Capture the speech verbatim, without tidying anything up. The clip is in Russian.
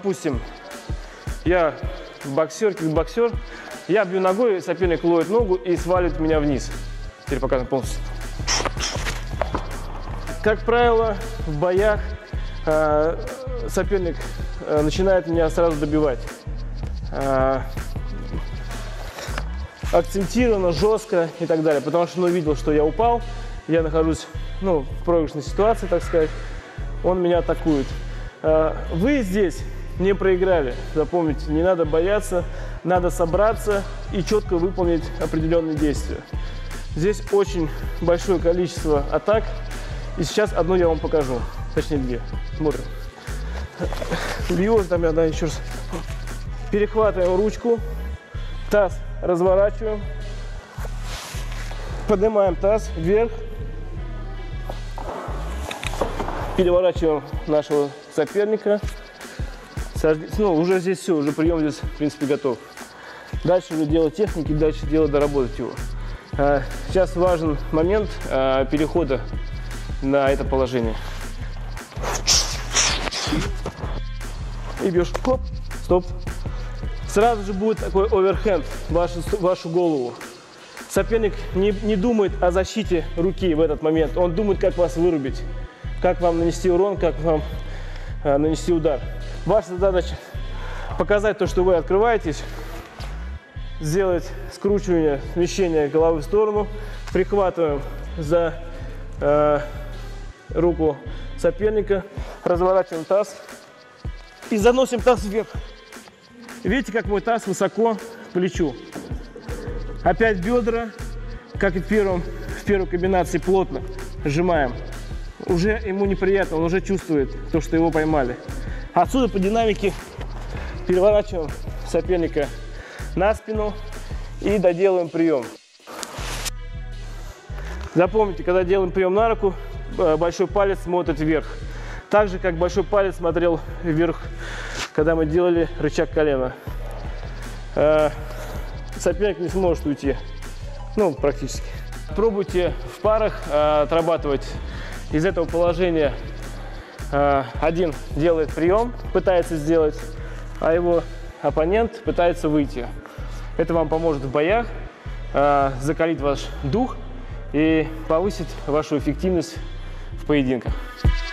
допустим, я боксер, кикбоксер, я бью ногой, соперник ловит ногу и сваливает меня вниз. Теперь показываем полностью. Как правило, в боях э, соперник э, начинает меня сразу добивать. Э, акцентированно, жестко и так далее, потому что он увидел, что я упал, я нахожусь, ну, в проигрышной ситуации, так сказать, он меня атакует. Э, вы здесь не проиграли, запомните, не надо бояться, надо собраться и четко выполнить определенные действия. Здесь очень большое количество атак, и сейчас одну я вам покажу, точнее две. Смотрим. Бью, там я, да, еще раз. Перехватываем ручку, таз разворачиваем, поднимаем таз вверх, переворачиваем нашего соперника. Ну, уже здесь все, уже прием здесь, в принципе, готов. Дальше уже дело техники, дальше дело доработать его. Сейчас важен момент перехода на это положение. И бьешь, хоп, стоп. Сразу же будет такой оверхенд в вашу, вашу голову. Соперник не, не думает о защите руки в этот момент, он думает, как вас вырубить, как вам нанести урон, как вам а, нанести удар. Ваша задача показать то, что вы открываетесь, сделать скручивание, смещение головы в сторону, прихватываем за э, руку соперника, разворачиваем таз и заносим таз вверх. Видите, как мой таз высоко к плечу. Опять бедра, как и в, первом, в первой комбинации, плотно сжимаем. Уже ему неприятно, он уже чувствует то, что его поймали. Отсюда по динамике переворачиваем соперника на спину и доделаем прием. Запомните, когда делаем прием на руку, большой палец смотрит вверх. Так же, как большой палец смотрел вверх, когда мы делали рычаг колена. Соперник не сможет уйти, ну, практически. Пробуйте в парах отрабатывать из этого положения. Один делает прием, пытается сделать, а его оппонент пытается выйти. Это вам поможет в боях, закалит ваш дух и повысит вашу эффективность в поединках.